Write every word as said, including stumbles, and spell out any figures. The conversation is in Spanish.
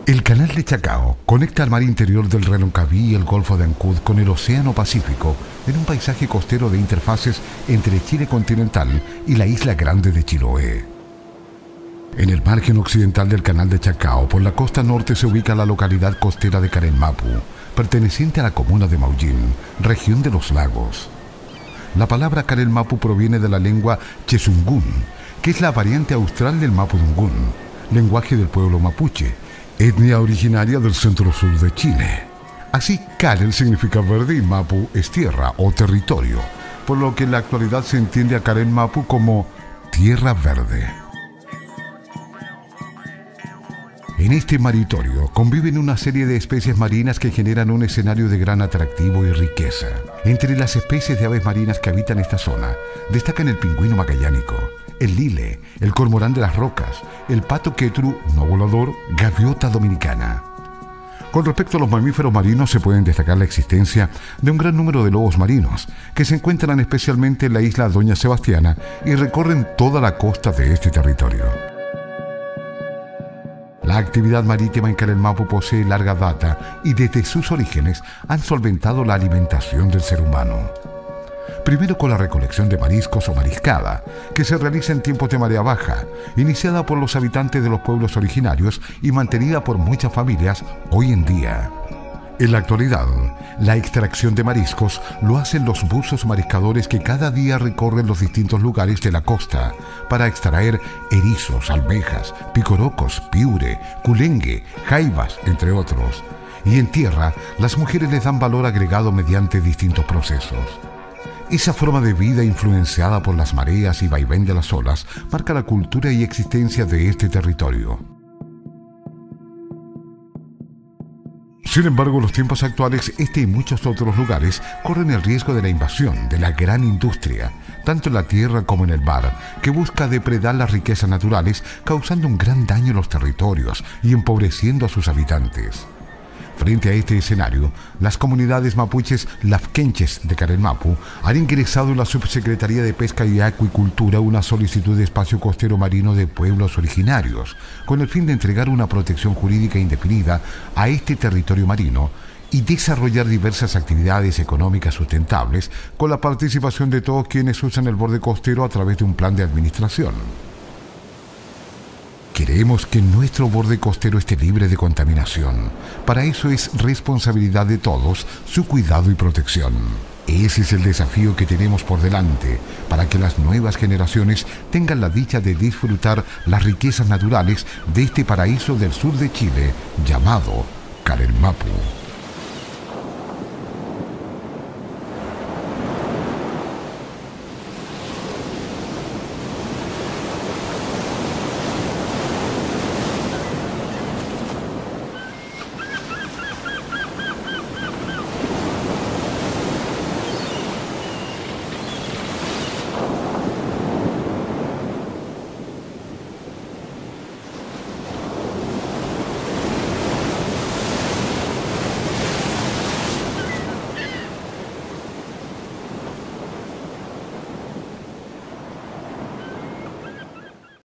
El Canal de Chacao conecta el mar interior del Reloncaví y el Golfo de Ancud con el Océano Pacífico en un paisaje costero de interfaces entre Chile continental y la isla grande de Chiloé. En el margen occidental del Canal de Chacao, por la costa norte, se ubica la localidad costera de Carelmapu, perteneciente a la comuna de Maullín, región de los lagos. La palabra Carelmapu proviene de la lengua chezungún, que es la variante austral del mapudungún, lenguaje del pueblo mapuche, etnia originaria del centro-sur de Chile. Así, Carel significa verde y Mapu es tierra o territorio, por lo que en la actualidad se entiende a Carelmapu como tierra verde. En este maritorio conviven una serie de especies marinas que generan un escenario de gran atractivo y riqueza. Entre las especies de aves marinas que habitan esta zona, destacan el pingüino magallánico, el lile, el cormorán de las rocas, el pato quetru no volador, gaviota dominicana. Con respecto a los mamíferos marinos, se pueden destacar la existencia de un gran número de lobos marinos, que se encuentran especialmente en la isla Doña Sebastiana y recorren toda la costa de este territorio. La actividad marítima en Carelmapu posee larga data y desde sus orígenes han solventado la alimentación del ser humano. Primero con la recolección de mariscos o mariscada, que se realiza en tiempos de marea baja, iniciada por los habitantes de los pueblos originarios y mantenida por muchas familias hoy en día. En la actualidad, la extracción de mariscos lo hacen los buzos mariscadores que cada día recorren los distintos lugares de la costa para extraer erizos, almejas, picorocos, piure, culengue, jaivas, entre otros. Y en tierra, las mujeres les dan valor agregado mediante distintos procesos. Esa forma de vida influenciada por las mareas y vaivén de las olas marca la cultura y existencia de este territorio. Sin embargo, en los tiempos actuales, este y muchos otros lugares corren el riesgo de la invasión de la gran industria, tanto en la tierra como en el mar, que busca depredar las riquezas naturales, causando un gran daño en los territorios y empobreciendo a sus habitantes. Frente a este escenario, las comunidades mapuches lafkenches de Carelmapu han ingresado en la Subsecretaría de Pesca y Acuicultura una solicitud de espacio costero marino de pueblos originarios, con el fin de entregar una protección jurídica indefinida a este territorio marino y desarrollar diversas actividades económicas sustentables con la participación de todos quienes usan el borde costero a través de un plan de administración. Queremos que nuestro borde costero esté libre de contaminación. Para eso es responsabilidad de todos su cuidado y protección. Ese es el desafío que tenemos por delante, para que las nuevas generaciones tengan la dicha de disfrutar las riquezas naturales de este paraíso del sur de Chile, llamado Carelmapu.